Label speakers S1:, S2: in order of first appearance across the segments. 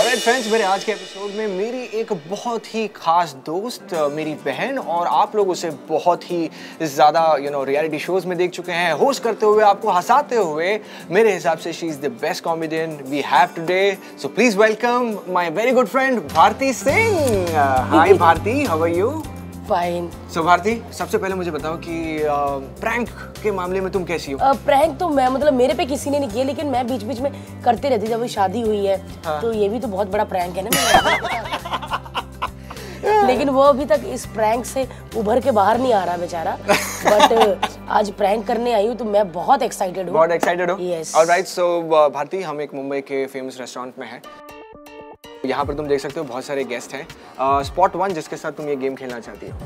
S1: Alright friends, मेरे आज के एपिसोड में मेरी एक बहुत ही खास दोस्त, मेरी बहन, और आप लोग उसे बहुत ही ज़्यादा रियलिटी शोज में देख चुके हैं, होस्ट करते हुए, आपको हंसाते हुए। मेरे हिसाब से she is the best comedian we have today, so please welcome my very good friend Bharti Singh. Hi Bharti, how are you?
S2: Fine.
S1: So Bharti, सबसे पहले मुझे बताओ कि प्रैंक के मामले में तुम कैसी हो?
S2: प्रैंक तो मैं मेरे पे किसी ने नहीं किया, लेकिन मैं बीच बीच में करते रहती। जब शादी हुई है तो ये भी तो बहुत बड़ा प्रैंक है ना। लेकिन वो अभी तक इस प्रैंक से उभर के बाहर नहीं आ रहा बेचारा। बट आज प्रैंक करने आई हूँ तो मैं बहुत एक्साइटेड हूँ।
S1: बहुत एक्साइटेड हो?
S2: यस।
S1: ऑलराइट, सो भारती, हम एक मुंबई के फेमस रेस्टोरेंट में हैं। यहाँ पर तुम देख सकते हो बहुत सारे गेस्ट हैं। स्पॉट 1 जिसके साथ तुम ये गेम खेलना चाहती हो।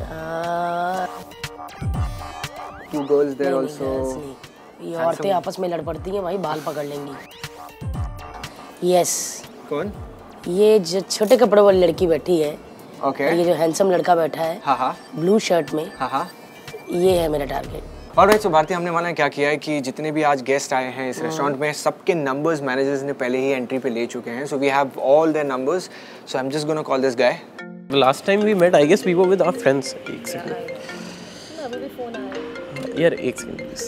S1: Two girls there also.
S2: ये औरतें आपस में लड़ पड़ती हैं भाई, बाल पकड़ लेंगी। यस।
S1: कौन?
S2: ये जो छोटे कपड़ों वाली लड़की बैठी है,
S1: ओके।
S2: ये जो हैंडसम लड़का बैठा है,
S1: हाँ,
S2: ब्लू शर्ट में,
S1: हाँ,
S2: ये है मेरा टारगेट।
S1: ऑलराइट, सो भारती, हमने माना क्या किया है कि जितने भी आज गेस्ट आए हैं इस रेस्टोरेंट में, सबके नंबर्स मैनेजर्स ने पहले ही एंट्री पे ले चुके हैं। So we have all their numbers, so I am just gonna call this guy.
S3: The last time we met, I guess we were with our friends. एक सेकंड।
S4: अभी भी फोन आया।
S3: यार एक second please.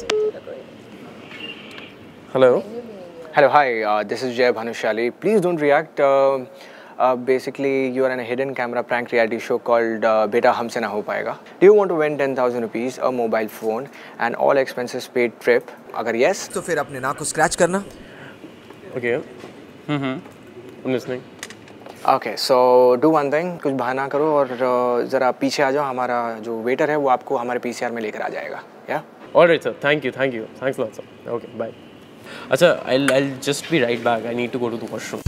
S3: Hello.
S1: Hello, hi. This is Bhanushali. Please don't react. Basically, you are in a hidden camera prank reality show called Beta Humse Na Ho Payega. Do you want to win 10,000 rupees, a mobile phone, and all expenses paid trip? अगर yes, तो फिर अपने नाक को scratch करना।
S3: Okay. I'm listening.
S1: Okay, so do one thing. कुछ बहाना करो और ज़रा पीछे आ जाओ। हमारा जो वेटर है वो आपको हमारे PCR में लेकर आ जाएगा। Yeah?
S3: All right, sir. Thank you. Thanks a lot, sir. Okay, bye. अच्छा, I'll just be right back. I need to go to the washroom.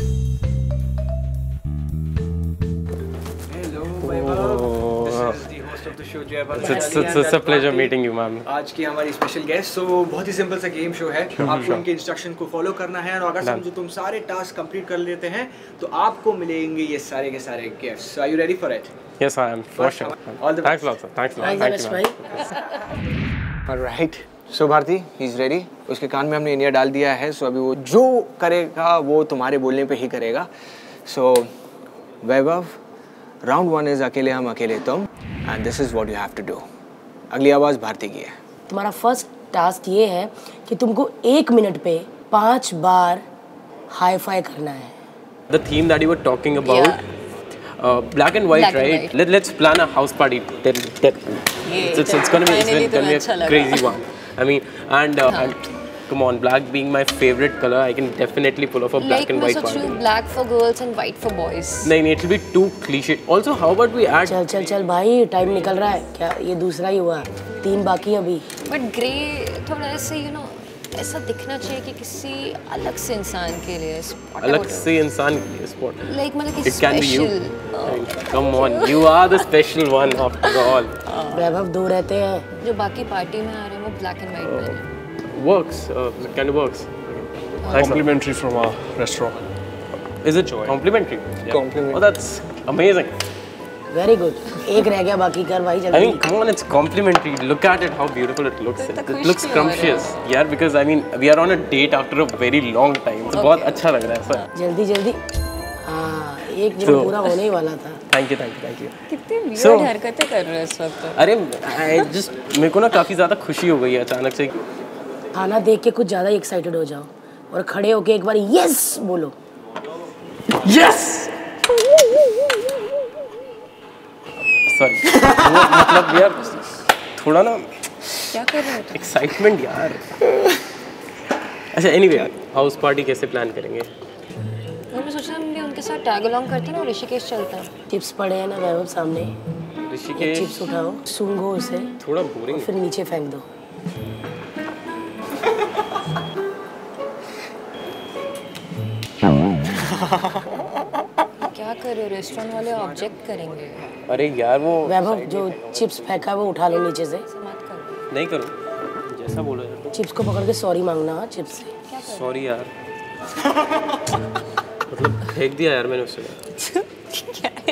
S3: It's a pleasure meeting you, ma'am.
S1: आज की हमारी special guest. So बहुत ही simple सा game show है। आपको इनके इंस्ट्रक्शन को फॉलो करना है, और अगर समझो तुम सारे टास्क कंप्लीट कर लेते हैं तो आपको मिलेंगे ये सारे के सारे gifts. Are you ready for it?
S3: Yes, I am for sure. Thanks a lot, sir. Thanks a lot. Thank you, ma'am.
S1: Alright, so Bharti, he is ready. उसके कान में हमने इंडिया डाल दिया है, सो अभी वो जो करेगा वो तुम्हारे बोलने पे ही करेगा। सो वैभव, राउंड 1 इज अकेले हम अकेले तुम, and this is what you have to do. अगली आवाज भारती की है।
S2: तुम्हारा फर्स्ट टास्क ये है कि तुमको 1 मिनट पे 5 बार हाई फाई करना है।
S3: The theme that you were talking about, black and white, right? Let's plan a house party. It's gonna be a crazy one. I mean, and come on, black being my favorite color, I can definitely pull off a black and white party.
S4: Like black for girls and white for boys.
S3: नहीं, it will be too cliche. Also, how about we add?
S2: चल भाई, time निकल रहा है क्या? ये दूसरा ही हुआ, 3 बाकी अभी।
S4: But grey थोड़ा ऐसे ऐसा दिखना चाहिए कि किसी अलग से इंसान के लिए spot
S3: अलग से इंसान के लिए spot.
S4: Like मतलब कि
S3: It can be you.
S4: special.
S3: Come on, you are the special one after all.
S2: वैभव 2 रहते हैं।
S4: जो बाकी पार्टी में आ रहे हैं वो black and white में हैं।
S3: Works. It kind of works.
S5: Complimentary from our restaurant.
S3: Is it complimentary?
S5: Yeah.
S1: Complimentary.
S3: Oh, that's amazing.
S2: Very good. 1 रह गया, बाकी कर भाई जल्दी।
S3: I mean, come on, it's complimentary. Look at it, how beautiful it looks. It looks scrumptious. Yeah, because I mean, we are on a date after a very long time. So बहुत अच्छा लग रहा है sir.
S2: जल्दी। हाँ, 1 minute पूरा होने ही वाला था।
S3: Thank you.
S4: कितनी weird हरकतें कर रहे हैं इस वक्त।
S3: अरे, मेरे को ना काफी ज़्यादा खुशी हो गई है अचानक से।
S2: खाना देख के कुछ ज़्यादा एक्साइटेड हो जाओ और खड़े होके एक बार यस बोलो।
S3: Yes! Sorry. मतलब यार थोड़ा ना
S4: क्या कर रहे हो?
S3: एक्साइटमेंट यार। अच्छा, एनीवे, हाउस पार्टी कैसे प्लान करेंगे?
S4: मैं सोच रहा हूँ हम उनके साथ टैग अलोंग करते हैं ना, ऋषिकेश चलता है।
S2: चिप्स पड़े हैं ना वैभव सामने,
S3: ऋषिकेश।
S2: चिप्स उठाओ, सूंघो उसे,
S3: थोड़ा बोरिंग,
S2: फिर नीचे फेंक दो।
S4: क्या कर रहे हो? रेस्टोरेंट वाले ऑब्जेक्ट करेंगे।
S3: अरे यार वो
S2: वैभव जो चिप्स फेंका है वो उठा लो नीचे से।
S4: मत करो।
S3: नहीं करो, जैसा बोलो यार।
S2: चिप्स को पकड़ के सॉरी मांगना। चिप्स से
S3: सॉरी यार। मतलब फेंक दिया यार मैंने उसे।
S4: क्या है?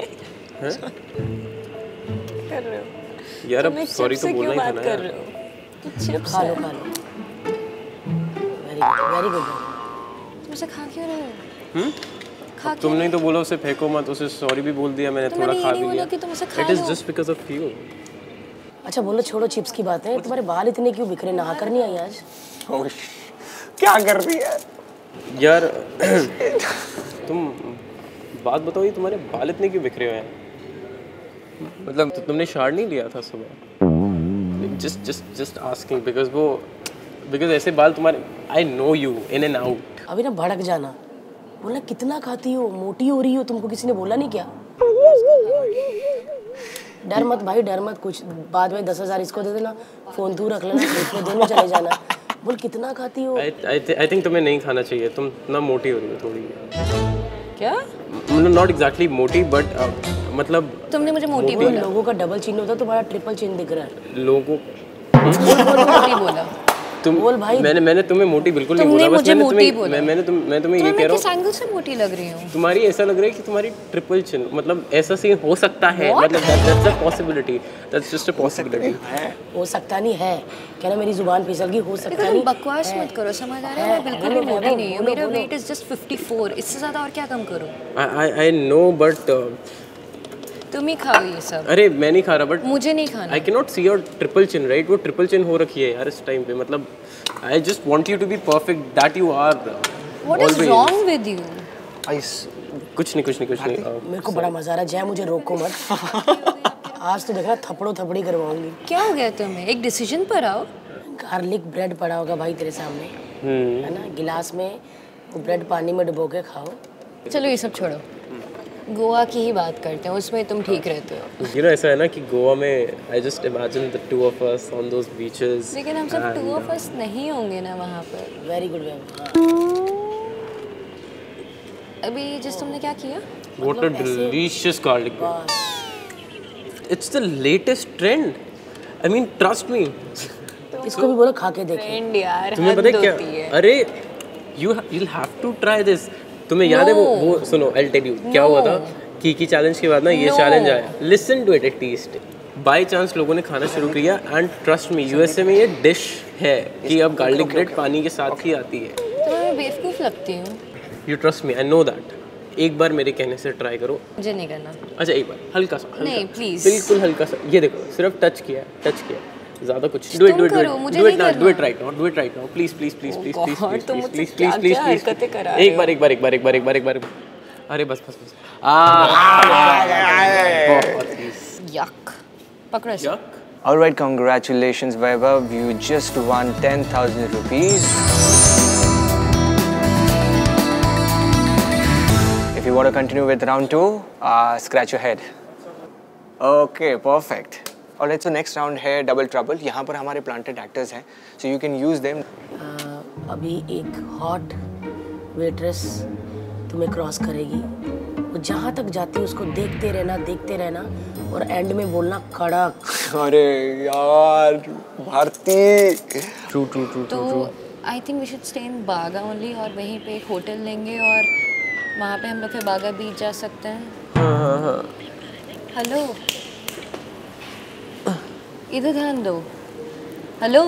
S4: कर रहे हो
S3: यार, अब सॉरी तो बोलना ही था ना
S4: यार। चिप्स
S2: खा लो। Very good.
S4: तुम इसे खा क्यों रहे हो? खा के
S3: तुमने तो बोला उसे फेंको मत, उसे सॉरी भी बोल दिया मैंने, थोड़ा खा भी लिया। It is just because of you.
S2: अच्छा बोलो, छोड़ो चिप्स की बातें, तुम्हारे बाल इतने क्यों बिखरे? नहा कर नहीं आई आज?
S1: क्या कर रही है
S3: यार? तुम बात बताओ, ये तुम्हारे बाल इतने क्यों बिखरे हुए हैं? मतलब तुमने शावर नहीं लिया था सुबह? जस्ट आस्किंग बिकॉज ऐसे बाल तुम्हारे, I know you in and out.
S2: अभी ना भड़क जाना, बोलना कितना खाती हो, मोटी हो रही हो, तुमको किसी ने बोला नहीं क्या? डर मत भाई, डर मत, कुछ बाद में 10,000 इसको दे देना, फोन तू रख लेना, इसमें दोनों चले जाना। बोल कितना खाती हो?
S3: आई थिंक तुम्हें नहीं खाना चाहिए, तुम ना मोटी हो रही हो थोड़ी।
S4: क्या?
S3: मतलब नॉट एग्जैक्टली मोटी बट मतलब
S4: तुमने मुझे मोटी बोला।
S2: लोगों का डबल चिन्ह होता है, तुम्हारा ट्रिपल चिन्ह दिख रहा है।
S3: लोगों
S4: मोटी बोला
S3: तुम
S2: बोल भाई।
S3: मैंने तुम्हें मोटी बिल्कुल नहीं
S4: तुमने
S3: बोला,
S4: मुझे मोटी बोला।
S3: मैं तुम्हें ये कह रहा हूँ,
S4: किस एंगल से मोटी लग रही हूँ?
S3: तुम्हारी ऐसा लग रहा है कि तुम्हारी ट्रिपल चिन, मतलब ऐसा सीन हो सकता है, मतलब that's a possibility, that's just a possibility.
S2: हो सकता नहीं है, कहना मेरी जुबान फिसल गई, हो सकता
S4: तुम
S2: नहीं।
S4: बकवास मत करो, समझ आ रहा है? मैं बिल्कुल भी मोटी नहीं हूँ, मेरा वेट इज जस्ट 54, इससे ज्यादा और क्या कम करूँ?
S3: आई नो बट
S4: तुम ही खाओ ये सब।
S3: अरे मैं नहीं खा रहा, बट
S4: मुझे नहीं खाना।
S3: I can not see your triple chin, right? वो ट्रिपल चिन हो रखी है यार इस टाइम पे, मतलब I just want you to be perfect that you are.
S4: What is wrong with you?
S3: कुछ नहीं।
S2: मेरे को बड़ा मजा आ रहा है, जय मुझे रोको मत। आज तो देखना थपड़ो थपड़ी करवाऊंगी।
S4: क्या हो गया तुम्हें? एक डिसीजन पर आओ।
S2: गार्लिक ब्रेड पड़ा होगा भाई तेरे सामने, है ना, गिलास में, वो ब्रेड पानी में डुबो के खाओ।
S4: चलो ये सब छोड़ो, गोवा की ही बात करते हैं, उसमें तुम ठीक रहते हो।
S3: You know, ऐसा है ना कि गोवा में I just imagine the two of us on those beaches.
S4: लेकिन हम सब टू ऑफ अस नहीं होंगे ना वहाँ पर।
S2: Very good.
S4: अभी जिस तुमने क्या किया?
S3: What a delicious garlic bread. It's the latest trend. I mean, trust me.
S2: इसको भी बोलो खा के देखे।
S4: फ्रेंड यार,
S3: तुम्हें
S4: हद
S3: पता है
S4: होती
S3: क्या?
S4: है।
S3: अरे you'll have to try this. तुम्हें याद है वो सुनो, I'll tell you क्या हुआ था की चैलेंज के बाद ना ये चैलेंज आया। Listen to it at least. By chance लोगों ने खाना शुरू किया एंड ट्रस्ट मी यूएसए में ये डिश है कि अब गार्लिक ब्रेड पानी के साथ ही आती है।
S4: तो मैं बेवकूफ़ लगती हूँ।
S3: You trust me, I know that. एक बार मेरे कहने से ट्राई करो।
S4: मुझे नहीं करना।
S3: अच्छा एक बार हल्का सा,
S4: नहीं प्लीज,
S3: बिल्कुल हल्का सा। ये देखो सिर्फ टच किया, ज़्यादा कुछ। Do it right now please एक बार। अरे बस
S4: यक, पकड़ो इसे।
S1: All right, congratulations, Vaibhav. You just won 10,000 rupees. If you want to continue with round 2, scratch your head. Okay, perfect. Alright, so next round है double trouble. यहाँ पर हमारे planted actors हैं, so you can use them.
S2: अभी एक hot waitress तुम्हें cross करेगी, वो जहाँ तक जाती है उसको देखते रहना और एंड में बोलना कड़क।
S1: अरे यार भारती।
S3: ट्रू।
S4: तो I think we should stay in Baga only, और वहीं पे एक होटल लेंगे और वहाँ पे हम लोग फिर बागा बीच जा सकते हैं।
S3: हाँ।
S4: हेलो, इधर ध्यान दो। हेलो,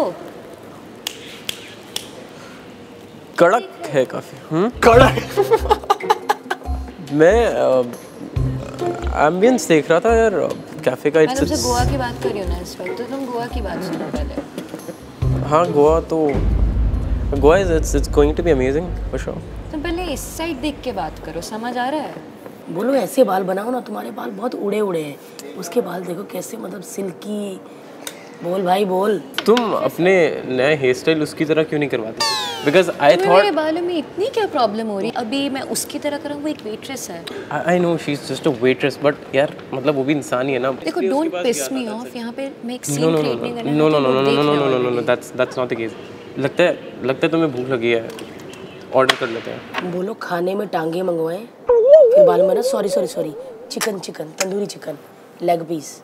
S3: कड़क है काफी।
S1: कड़क।
S3: मैं एम्बियंस देख रहा था यार कैफे का।
S4: मैं तुमसे गोवा की बात कर रही हूँ ना इस वक्त, तो तुम गोवा की बात सुनो पहले।
S3: हाँ Goa it's going to be amazing for sure.
S4: तुम पहले इस साइड देख के बात करो, समझ आ रहा है?
S2: बोलो ऐसे बाल बनाओ ना, तुम्हारे बाल बहुत उड़े हैं, उसके बाल देखो कैसे मतलब सिल्की। बोल भाई बोल।
S3: तुम अपने नए हेयर स्टाइल उसकी तरह क्यों नहीं करवाती? बिकॉज आई थॉट
S4: मेरे बालों में इतनी क्या प्रॉब्लम हो रही है? अभी मैं उसकी तरह करूँ, वो एक वेट्रेस है।
S3: I know she is just a waitress, but यार मतलब वो भी इंसान ही है ना।
S4: देखो डोंट पिस मी ऑफ, यहाँ पे मैं एक सीन क्रिएट नहीं करना।
S3: No that's not the case. लगता है तुम्हें भूख लगी है, ऑर्डर कर लेते हैं।
S2: बोलो खाने में टांगे मंगवाएं, फिर बालों में ना sorry chicken tandoori chicken leg piece.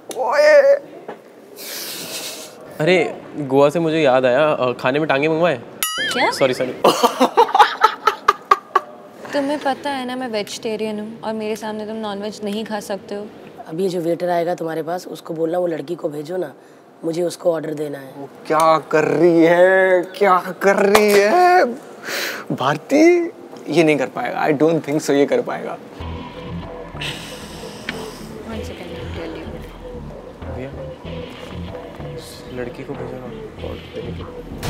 S3: अरे गोवा से मुझे याद आया, खाने में टांगे मंगवाए।
S4: क्या?
S3: सॉरी
S4: तुम्हें पता है ना मैं वेजिटेरियन हूँ और मेरे सामने तुम नॉनवेज नहीं खा सकते हो।
S2: अभी ये जो वेटर आएगा तुम्हारे पास, उसको बोलना वो लड़की को भेजो ना, मुझे उसको ऑर्डर देना है।
S1: वो क्या कर रही है भारती? ये नहीं कर पाएगा, आई डोंट थिंक सो ये कर पाएगा।
S3: भैया लड़की को भेजो ना कॉल देने के लिए।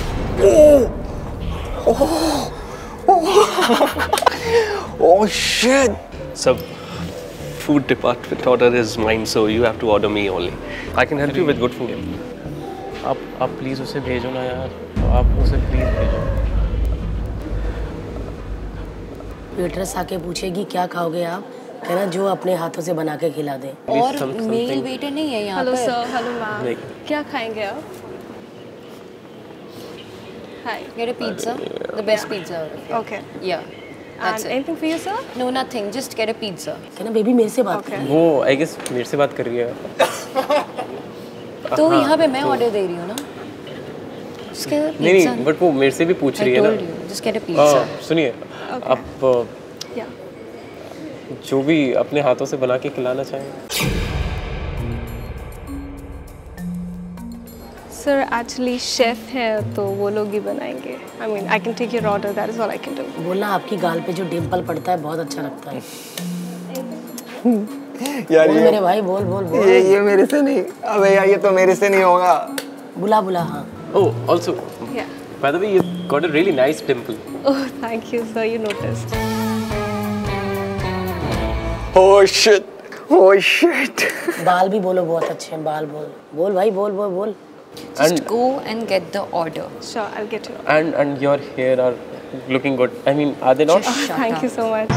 S1: Oh shit!
S5: So, food department order is mine, so you have to order me only. I can help you with good food.
S3: आप प्लीज़ उसे भेजो ना यार, आप उसे प्लीज़ भेजो।
S2: वेटरेस आके पूछेगी क्या खाओगे आप, कहना जो अपने हाथों से बना के खिला दे।
S4: और मेल वेटर नहीं है यहाँ पर।
S6: हेलो सर, हेलो मैम, क्या खाएंगे आप? Hi.
S4: Get a pizza, the best pizza.
S6: Okay.
S4: Yeah. That's
S6: And
S4: it.
S6: anything for you, sir?
S4: No, nothing. Just get a pizza.
S2: कहना बेबी मेरे से बात कर।
S3: वो आई गेस मेरे से बात कर रही है।
S4: तो यहाँ पे मैं ऑर्डर दे रही हूँ ना। Just get a pizza.
S3: नहीं, बट वो मेरे से भी पूछ रही है ना।
S4: I told you. Just get a pizza.
S3: सुनिए, आप
S6: Yeah.
S3: जो भी अपने हाथों से बना के खिलाना चाहें।
S6: Sir, actually chef है तो वो लोग ही बनाएंगे. I mean, I can take your order. That is all I can do.
S2: बोलना आपकी गाल पे जो डिम्पल पड़ता है बहुत अच्छा लगता है।
S1: यार
S2: बोल मेरे भाई, बोल बोल बोल।
S1: ये मेरे से नहीं, अबे यार ये तो मेरे से नहीं होगा।
S2: बुला बुला हाँ।
S3: Oh, also,
S6: Yeah.
S3: by the way, you got a really nice dimple.
S6: Oh, thank you, sir. You noticed.
S1: Oh shit! Oh shit!
S2: बाल भी बोलो बहुत अच्छे हैं, बाल बोल बोल भाई, बोल बोल बोल।
S4: Just go and get the order.
S6: Sure, I'll get you.
S3: And your hair are looking good. I mean, are they not?
S4: Just shut
S6: Thank
S4: up.
S6: you so much.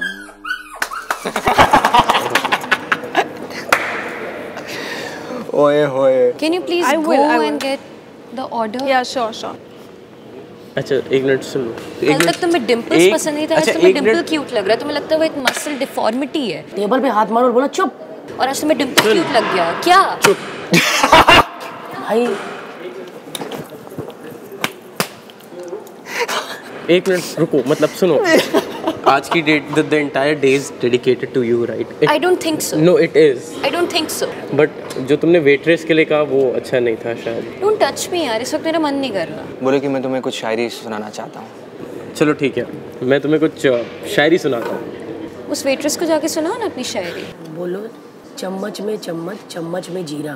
S1: ओए होए।
S4: Can you please
S6: I
S4: go
S6: will.
S4: and get the order?
S6: Yeah, sure, sure.
S3: अच्छा एक minute सुन लो।
S4: कल तक तुम्हें dimples पसंद नहीं था, आज
S3: अच्छा,
S4: तुम्हें
S3: एक
S4: डिम्पल
S3: मिनट।
S4: क्यूट लग रहा है। तुम्हें लगता है वो एक मसल डिफॉर्मिटी है
S2: टेबल पे हाथ मारो और बोलो चुप।
S4: और आज तुम्हें डिम्पल क्यूट लग गया क्या?
S2: भाई
S3: एक मिनट रुको, मतलब सुनो। आज की date the entire day is dedicated to you, right?
S4: I don't think so.
S3: No, it is.
S4: I don't think so.
S3: But जो तुमने वेट्रेस के लिए कहा वो अच्छा नहीं था शायद।
S4: Don't touch me यार, इस वक्त मेरा मन नहीं कर रहा।
S1: बोले कि मैं तुम्हें कुछ शायरी सुनाना चाहता हूँ।
S3: चलो ठीक है, मैं तुम्हें कुछ शायरी सुनाता हूँ।
S4: उस वेट्रेस को जाके सुनाओ ना अपनी शायरी।
S2: बोलो चम्मच में चम्मच, चम्मच में जीरा।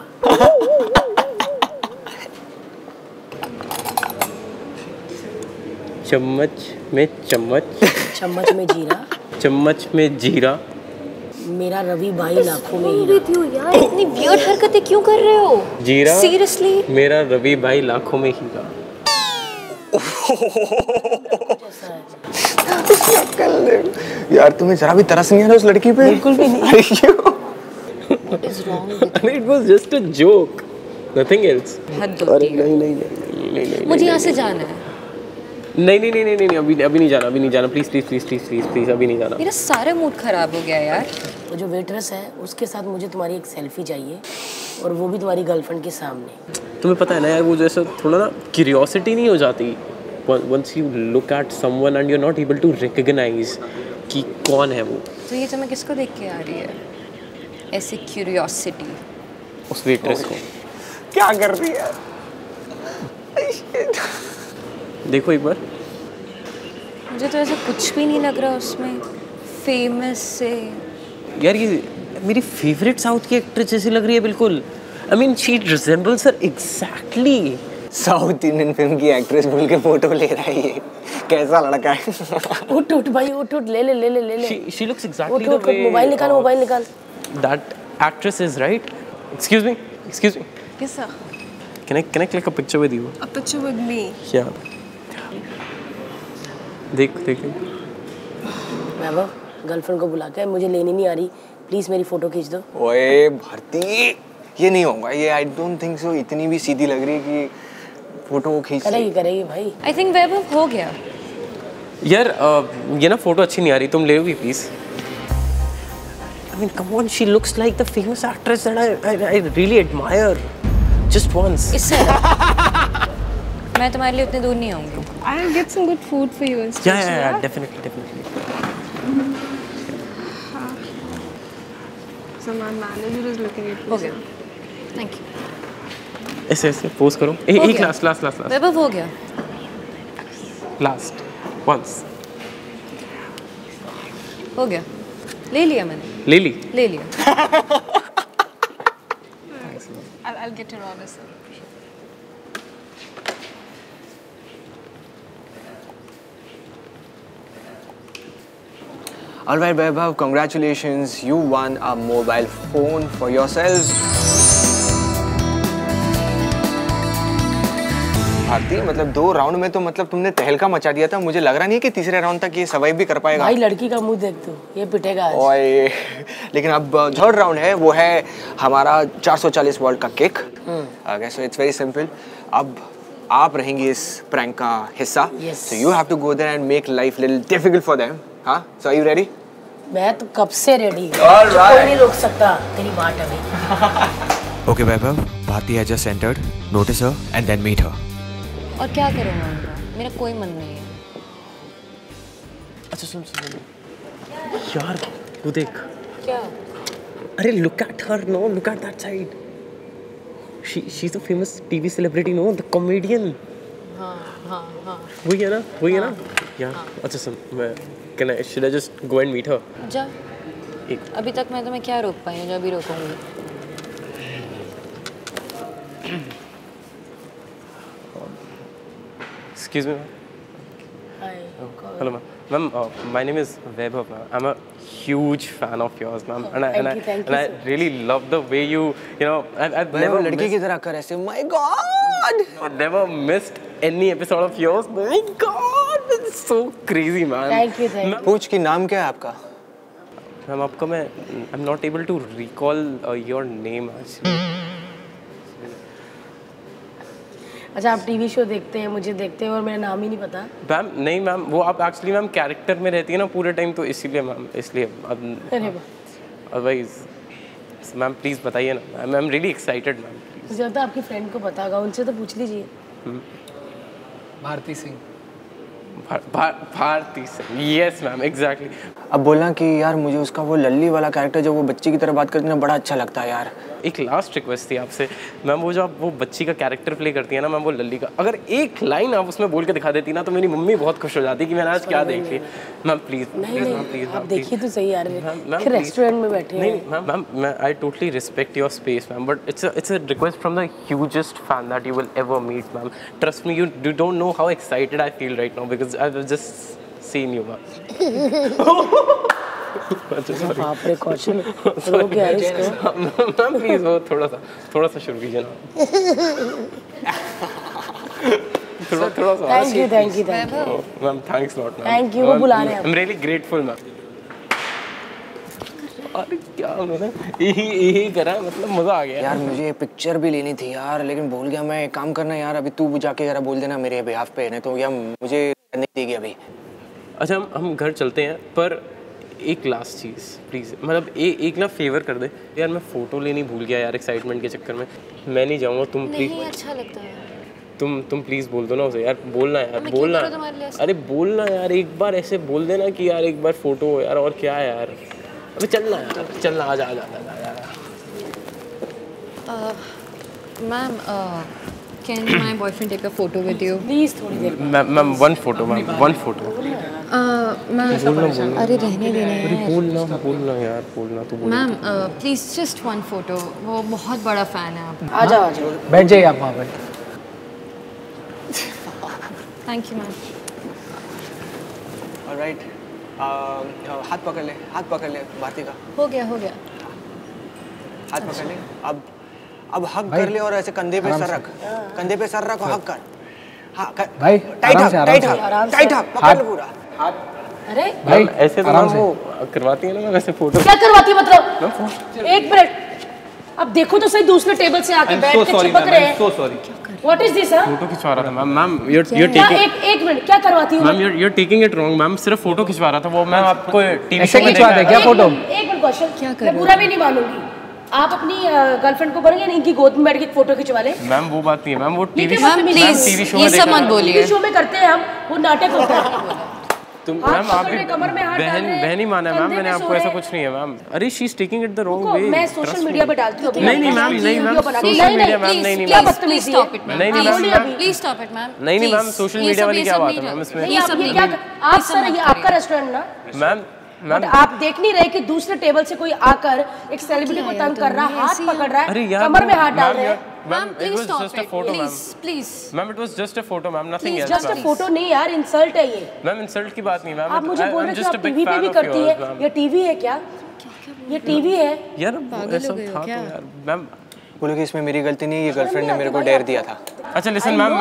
S3: चम्मच में चम्मच,
S2: चम्मच में जीरा,
S3: चम्मच में जीरा,
S2: मेरा रवि भाई लाखों में हीरा।
S4: यार इतनी वियर्ड हरकतें क्यों कर रहे हो?
S3: जीरा
S4: Seriously?
S3: मेरा रवि भाई लाखों में हीरा।
S1: यार तुम्हें जरा भी तरस नहीं आ रहा उस लड़की पे?
S2: बिल्कुल भी नहीं।
S4: What is wrong with
S3: I mean, it was just a joke, nothing else.
S4: हद होती है।
S3: नहीं
S4: मुझे यहाँ से जाना है।
S3: नहीं अभी नहीं जाना, प्लीज अभी नहीं जाना।
S4: मेरा सारा मूड खराब हो गया यार।
S2: वो जो वेटरेस है उसके साथ मुझे तुम्हारी एक सेल्फी चाहिए, और वो भी तुम्हारी गर्लफ्रेंड के सामने।
S3: तुम्हें पता है ना यार, वो जैसा थोड़ा ना क्यूरियोसिटी नहीं हो जाती once you look at someone and you're not able to recognize कि कौन है वो।
S4: तो ये तुम्हें किसको देख के आ रही है ऐसी क्यूरियोसिटी?
S3: उस वेट्रेस को।
S1: क्या कर रही है?
S3: देखो एक बार।
S4: मुझे तो ऐसा कुछ भी नहीं लग रहा उसमें फेमस से।
S3: यार ये मेरी फेवरेट साउथ की एक्ट्रेस जैसी लग रही है बिल्कुल। I mean she resembles her exactly।
S1: South Indian film की एक्ट्रेस बोल के फोटो ले रहा है ये, कैसा लड़का है?
S2: उठ उठ भाई, उठ उठ, ले ले ले ले ले ले।
S3: She looks exactly
S2: उठ
S3: the
S2: उठ,
S3: way।
S2: मोबाइल निकाल, मोबाइल निकाल।
S3: That actress is right। Excuse me।
S6: Yes, sir.
S3: Can I click a picture with you?
S6: A picture with me.
S3: Yeah। देख।
S2: वैभव, गर्लफ्रेंड को बुला के मुझे लेनी नहीं आ रही, प्लीज मेरी फोटो खींच दो।
S1: ओए भारती, ये नहीं होगा ये, आई डोंट थिंक सो। इतनी भी सीधी लग रही है कि फोटो वो खींच
S2: करेगी भाई।
S4: आई थिंक वैभव हो गया।
S3: यार ये ना फोटो अच्छी नहीं आ रही, तुम ले भी please. I mean, come on, she looks like the famous actress that I really admire. Just once.
S4: इससे मैं तुम्हारे लिए उतने दूर नहीं आऊँगी।
S6: I'll get some good food for you instead.
S3: Yeah, definitely.
S6: So my manager is looking at me.
S4: हो गया। Thank you.
S3: ऐसे पोज करो। एक लास्ट
S4: वैभव हो गया।
S3: Last once।
S4: हो गया, ले लिया मैंने।
S3: ले ली?
S4: ले लिया।
S6: I'll get your order, sir.
S1: All right, Vaibhav, congratulations. You won a mobile phone for yourself. Bharti, मतलब 2 राउंड में तो मतलब तुमने तहलका मचा दिया था। मुझे लग रहा नहीं है कि तीसरे राउंड तक ये सर्वाइव भी कर पाएगा।
S2: भाई लड़की का मुंह देख तू, ये पिटेगा आज।
S1: ओए, लेकिन अब थर्ड राउंड है, वो है हमारा 440 वॉल्ट का cake. Okay, so it's very simple. अब आप रहेंगी इस प्रैंक का हिस्सा। So you have to go there and make life little difficult for them. हाँ, so are you ready?
S2: मैं तो कब से रेडी हूँ।
S1: All right.
S2: कोई नहीं रोक सकता तेरी बात अभी।
S1: Okay, Vaibhav, Bharti has just entered. Notice her and then meet her.
S4: और क्या करूँ मैं उनका? मेरा कोई मन नहीं है।
S3: अच्छा सुन यार, वो देख।
S4: क्या?
S3: अरे look at her, no, look at that side. She's a famous TV celebrity, no, the comedian.
S4: हाँ।
S3: वही है ना? यार, अच्छा सुन, should I just go and meet her?
S4: जा। अभी तक मैं तुम्हें क्या रोक पाई हूँ जो अभी रोकूंगी?
S3: Excuse me, ma'am.
S2: Hi.
S3: Hello, ma'am. My name is Vaibhav, ma'am. I'm a huge fan of yours, ma'am.
S2: Thank you
S3: I really love the way I've never
S1: लड़की की तरह कर ऐसे। My God!
S3: I've never missed any episode of yours. My God, it's so crazy, man.
S2: Thank you.
S1: पूछ कि नाम क्या है आपका?
S3: मैम आपका I'm not able to recall your name actually.
S2: अच्छा, आप टीवी शो देखते हैं, मुझे देखते हैं और मेरा नाम ही नहीं पता।
S3: मैम नहीं मैम, वो आप एक्चुअली मैम कैरेक्टर में रहती है ना पूरे टाइम, तो इसीलिए मैम, इसलिए अदरवाइज मैम प्लीज़ बताइए ना। I am really excited ma'am.
S2: मुझे लगता है आपकी फ्रेंड को पता होगा, उनसे तो पूछ लीजिए।
S7: Bharti Singh.
S3: Bharti Singh, yes ma'am, exactly.
S1: अब बोलना कि यार मुझे उसका वो लल्ली वाला कैरेक्टर जो वो बच्ची की तरह बात करती है ना, बड़ा अच्छा लगता है यार।
S3: एक लास्ट रिक्वेस्ट थी आपसे मैम, वो जो आप वो बच्ची का कैरेक्टर प्ले करती है ना मैम, वो लल्ली का, अगर एक लाइन आप उसमें बोल के दिखा देती ना तो मेरी मम्मी बहुत खुश हो जाती कि मैंने आज क्या देख लिया। मैम प्लीज
S2: नहीं, आप देखिए तो सही यार, रेस्टोरेंट में बैठे हैं।
S3: नहीं ma'am, I totally respect your space ma'am, but it's a request from the hugest fan that you will ever meet ma'am. Trust me, you don't know how excited I feel right now because I have just seen you ma'am.
S2: आप precaution लो क्या है इसको?
S3: Ma'am please वो थोड़ा सा शुरू कीजिए ना। थोड़ा सा।
S2: Thank you
S3: ma'am, thanks lot ma'am.
S2: Thank you, वो बुला रहे हैं।
S3: I am really grateful ma'am. अरे क्या उन्होंने यही करा, मतलब मजा आ गया
S1: यार। मुझे पिक्चर भी लेनी थी यार, लेकिन भूल गया मैं। एक काम करना यार, अभी तू जाके जरा बोल देना मेरे बिहाफ पे, नहीं तो यार मुझे नहीं देगी अभी।
S3: अच्छा हम घर चलते हैं, पर एक लास्ट चीज़ प्लीज़, मतलब एक ना फेवर कर दे यार। मैं फ़ोटो लेनी भूल गया यार एक्साइटमेंट के चक्कर में। मैं नहीं जाऊँगा, तुम प्लीज़।
S4: नहीं अच्छा लगता है।
S3: तुम प्लीज़ बोल दो ना उसे यार, बोलना यार, बोलना। अरे बोलना यार, एक बार ऐसे बोल देना कि यार एक बार फ़ोटो हो यार, और क्या है यार। अबे चलना यार, चलना, आ जा।
S4: Ma'am, can my boyfriend take a photo with you?
S2: Please थोड़ी देर।
S3: Ma'am one photo ma'am, one photo.
S4: Ma'am अरे रहने देना है।
S3: बोलना यार, बोलना तो बोल।
S4: Ma'am please just one photo, वो बहुत बड़ा फैन है आप।
S2: आ जाओ।
S7: बैठ जाइए आप वहाँ पे।
S4: Thank you ma'am.
S1: ऑलराइट, हाथ पकड़ ले भारती का।
S4: हो गया।
S1: हाथ पकड़ ले। अब हक कर ले और ऐसे कंधे पे सर रख और हक कर। हाँ
S7: भाई,
S1: टाइट हक पकड़ ले पूरा हाथ।
S2: अरे
S7: भाई
S3: ऐसे तो मैम वो करवाती है ना वैसे फोटो।
S2: क्या करवाती है मतलब? एक मिनट, अब देखो तो सही, दूसरे टेबल से आके बैठ के चिपक रहे हैं।
S5: So sorry.
S2: What is this?
S3: Photo खिंचवा रहा था मैम, you're taking
S2: एक मिनट, क्या करवाती हूँ?
S3: Ma'am you're taking it wrong ma'am, सिर्फ फोटो खिंचवा रहा था वो। मैम आपको टीवी
S7: ऐसे खिंचवा दे क्या फोटो?
S2: एक मिनट क्वेश्चन, क्या कर, मैं बुरा भी नहीं मानूंगी। आप अपनी गर्लफ्रेंड को बोलेंगे नहीं कि गोद में बैठ के फोटो खिंचवा ले?
S3: मैम वो बात नहीं है मैम, वो टीवी
S4: शो में सब मत बोलिए।
S2: टीवी शो में करते हैं हम, वो नाटक होता है।
S3: तुम मैम आप भी बहन ही माना है मैम, मैंने आपको ऐसा कुछ नहीं है मैम। अरे she is taking it the wrong way.
S2: मैं सोशल मीडिया पे डालती हूं।
S3: नहीं मैम, सोशल मीडिया मैम, नहीं
S2: क्या बदतमीजी है?
S3: नहीं ma'am,
S4: please stop it ma'am.
S3: नहीं मैम, सोशल मीडिया वाली क्या बात है मैम इसमें?
S2: आप सर, ये आपका रेस्टोरेंट ना
S3: मैम?
S2: बट आप देख नहीं रहे कि दूसरे टेबल से कोई आकर एक सेलिब्रिटी को तंग कर रहा है, हाथ पकड़ रहा है, कमर में हाथ डाल रहे हैं।
S3: Ma'am, it was just a photo, ma'am.
S4: Please.
S3: Ma'am, it was just a photo, ma'am. Nothing else.
S2: Just a photo नहीं यार, इंसल्ट है ये।
S3: Ma'am, insult की बात नहीं, ma'am.
S2: आप मुझे बोल रहे
S3: I'm
S2: हो
S3: just
S2: आप
S3: a big
S2: टीवी पे
S3: fan
S2: भी
S3: of
S2: करती
S3: yours,
S2: है?
S3: ma'am.
S2: ये टीवी है क्या? ये टीवी है?
S3: यार ऐसा था तो यार, मैम।
S1: बोलो कि इसमें मेरी गलती नहीं है, ये गर्लफ्रेंड ने मेरे को डेयर दिया था।
S3: अच्छा लिसन मैम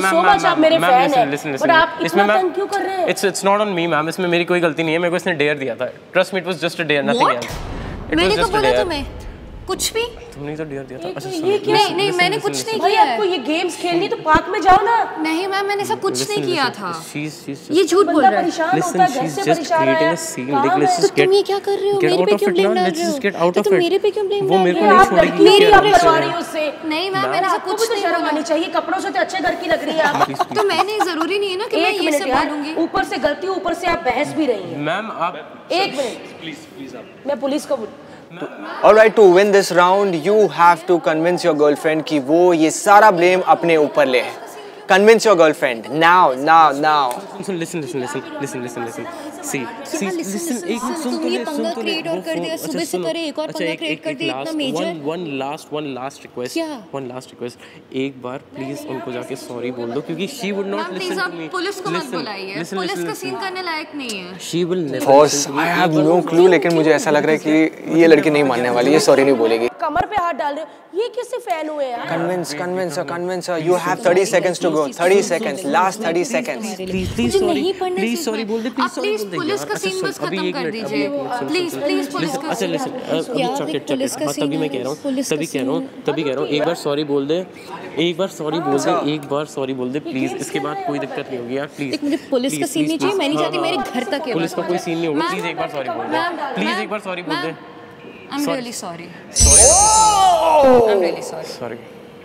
S2: इसमें मैम क्यों कर रहे हैं?
S3: It's not on me ma'am, इसमें मेरी कोई गलती नहीं है, मेरे को इसने डेयर दिया था। Trust me, it was just a dare, nothing else.
S4: मैंने तो बोला तुम्हें कुछ भी,
S3: तुमने तो डेयर दिया था। अच्छा
S4: नहीं मैंने कुछ नहीं
S2: भाई
S4: किया।
S2: आपको ये गेम्स खेलनी तो पार्क में जाओ ना।
S4: नहीं मैम, मैंने सब कुछ नहीं किया था।
S3: ये
S4: झूठ बोल रहा है।
S2: Listen, she is just creating a scene.
S4: तो तुम ये क्या कर रहे हो? मेरे पे क्यों ब्लेम डाल रहे हो? तो तुम मेरे पे क्यों ब्लेम डाल रहे हो?
S3: वो मेरे को नहीं छोड़ेगी।
S2: मेरी आप करवा रही हो उससे।
S4: नहीं मैम, मैंने सब कुछ नहीं
S2: शर्म आनी चाहिए, कपड़ों से तो अच्छे घर की लग रही है आप।
S4: तो मैंने जरूरी नहीं है ना कि मैं ये सब बोलूंगी।
S2: ऊपर से गलती, ऊपर से आप बहस भी रही हैं।
S3: मैम आप
S2: एक मिनट प्लीज आप, मैं पुलिस को
S1: Alright, to win this round, you have to convince your girlfriend कि वो ये सारा blame अपने ऊपर ले। Convince your girlfriend now.
S3: Listen. See, listen. एक सुन तो
S4: ये पंगा क्रिएट और कर दिया, सुबह से करे एक और पंगा क्रिएट कर दिया, इतना मेजर।
S3: one last request. एक बार प्लीज उनको जाके सॉरी बोल दो, क्योंकि she would not listen to me.
S4: Police को मत बुलाइए, पुलिस का सीन करने लायक नहीं है।
S3: She will never.
S1: Boss, I have no clue, लेकिन मुझे ऐसा लग रहा है कि ये लड़की नहीं मानने वाली, ये सॉरी नहीं बोलेगी।
S2: कमर पे हाथ डाल रहे हो, ये किससे फैन हुए यार?
S1: Convince her. You have 30 seconds to go. 30 seconds. Last 30 seconds.
S3: Please sorry बोल दे,
S4: प्लीज पुलिस का सीन बस खत्म कर दीजिए। प्लीज पुलिस का
S3: अच्छा लिसन, तभी मैं कह रहा हूँ, एक बार सॉरी बोल दे, एक बार सॉरी बोल दे प्लीज। इसके बाद कोई दिक्कत नहीं होगी यार, प्लीज।
S4: मुझे पुलिस का सीन नहीं चाहिए, मैं नहीं चाहती मेरे घर तक है।
S3: पुलिस का कोई सीन नहीं होगा, प्लीज एक बार सॉरी बोल दे, प्लीज एक बार सॉरी बोल दे।
S4: I'm really sorry. I'm really sorry.
S3: Sorry.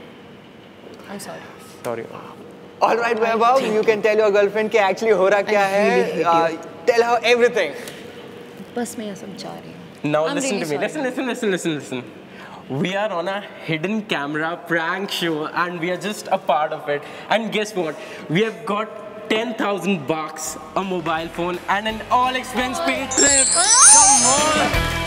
S4: I'm sorry.
S3: Sorry.
S1: Alright, Vaibhav, you can tell your girlfriend कि actually हो रहा क्या है. Tell her everything.
S4: बस मैं ये सब जा रही हूँ।
S3: Now listen to me. Listen. We are on a hidden camera prank show and we are just a part of it. And guess what? We have got 10,000 bucks, a mobile phone and an all expense paid trip. Come on.